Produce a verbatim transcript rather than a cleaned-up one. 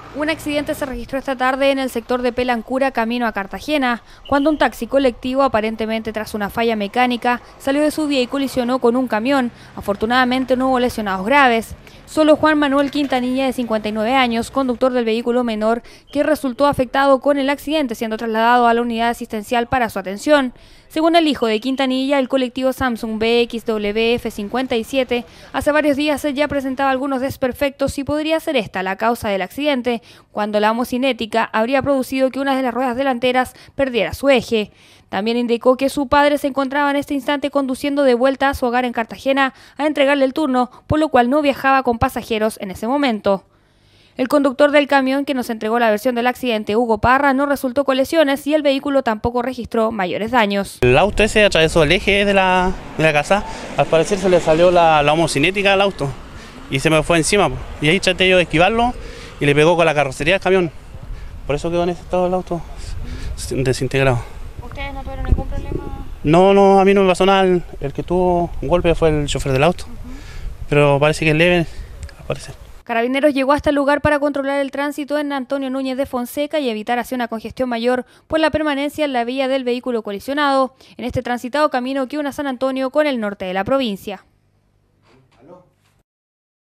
Un accidente se registró esta tarde en el sector de Pelancura, camino a Cartagena, cuando un taxi colectivo, aparentemente tras una falla mecánica, salió de su vía y colisionó con un camión. Afortunadamente no hubo lesionados graves. Solo Juan Manuel Quintanilla, de cincuenta y nueve años, conductor del vehículo menor, que resultó afectado con el accidente, siendo trasladado a la unidad asistencial para su atención. Según el hijo de Quintanilla, el colectivo Samsung B X W F cincuenta y siete hace varios días ya presentaba algunos desperfectos y podría ser esta la causa del accidente, cuando la homocinética habría producido que una de las ruedas delanteras perdiera su eje. También indicó que su padre se encontraba en este instante conduciendo de vuelta a su hogar en Cartagena a entregarle el turno, por lo cual no viajaba con pasajeros en ese momento. El conductor del camión que nos entregó la versión del accidente, Hugo Parra, no resultó con lesiones y el vehículo tampoco registró mayores daños. El auto ese atravesó el eje de la, de la casa. Al parecer se le salió la, la homocinética al auto y se me fue encima. Y ahí traté yo de esquivarlo y le pegó con la carrocería del camión. Por eso quedó en ese estado el auto desintegrado. ¿Ustedes no tuvieron ningún problema? No, no, a mí no me pasó nada. El, el que tuvo un golpe fue el chofer del auto. Uh-huh. Pero parece que es leve, al parecer. Carabineros llegó hasta el lugar para controlar el tránsito en Antonio Núñez de Fonseca y evitar así una congestión mayor por la permanencia en la vía del vehículo colisionado en este transitado camino que une a San Antonio con el norte de la provincia.